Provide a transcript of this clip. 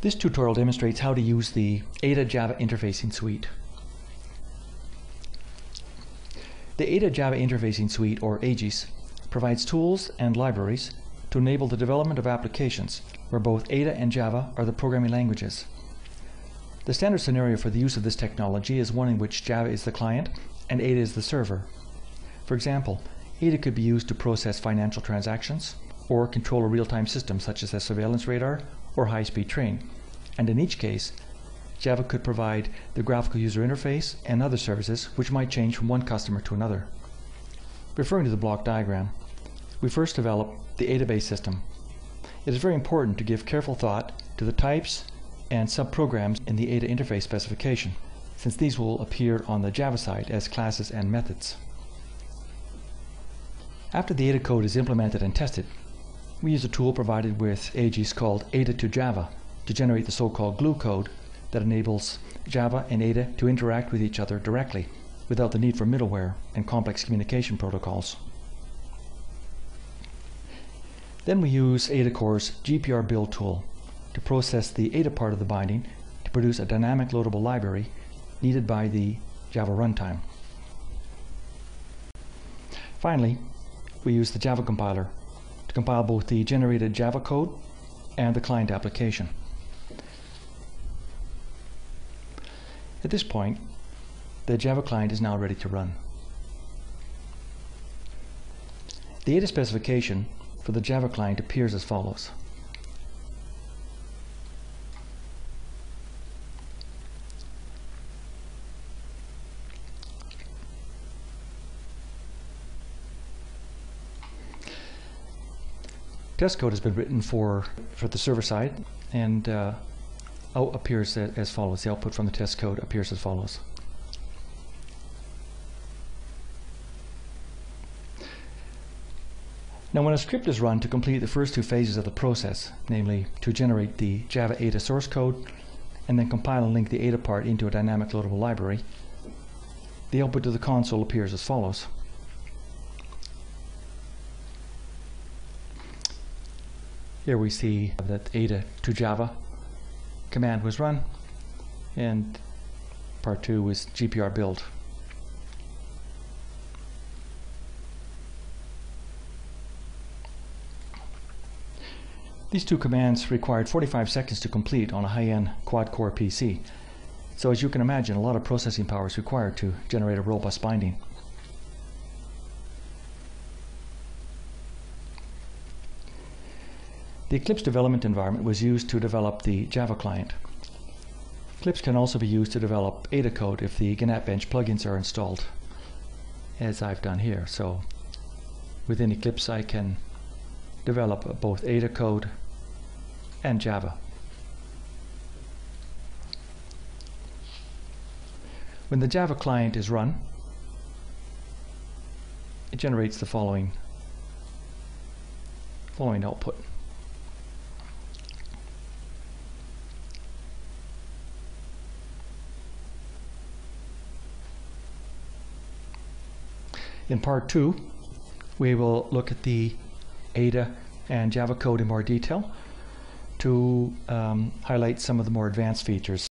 This tutorial demonstrates how to use the ADA Java Interfacing Suite. The ADA Java Interfacing Suite, or AJIS, provides tools and libraries to enable the development of applications where both ADA and Java are the programming languages. The standard scenario for the use of this technology is one in which Java is the client and ADA is the server. For example, ADA could be used to process financial transactions or control a real-time system such as a surveillance radar or high-speed train, and in each case Java could provide the graphical user interface and other services which might change from one customer to another. Referring to the block diagram, we first develop the ADA-based system. It is very important to give careful thought to the types and subprograms in the ADA interface specification, since these will appear on the Java side as classes and methods. After the ADA code is implemented and tested, we use a tool provided with AJIS called ADA to Java to generate the so-called glue code that enables Java and ADA to interact with each other directly without the need for middleware and complex communication protocols. Then we use ADA Core's GPR build tool to process the ADA part of the binding to produce a dynamic loadable library needed by the Java runtime. Finally, we use the Java compiler to compile both the generated Java code and the client application. At this point, the Java client is now ready to run. The ADA specification for the Java client appears as follows. Test code has been written for the server side, and appears as follows. The output from the test code appears as follows. Now, when a script is run to complete the first two phases of the process, namely to generate the Java ADA source code and then compile and link the ADA part into a dynamic loadable library, the output to the console appears as follows. Here we see that ADA to Java command was run, and part 2 was GPR build. These two commands required 45 seconds to complete on a high-end quad-core PC. So as you can imagine, a lot of processing power is required to generate a robust binding. The Eclipse development environment was used to develop the Java client. Eclipse can also be used to develop ADA code if the GNAT-Bench plugins are installed, as I've done here. So within Eclipse I can develop both ADA code and Java. When the Java client is run, it generates the following output. In part 2, we will look at the ADA and Java code in more detail to highlight some of the more advanced features.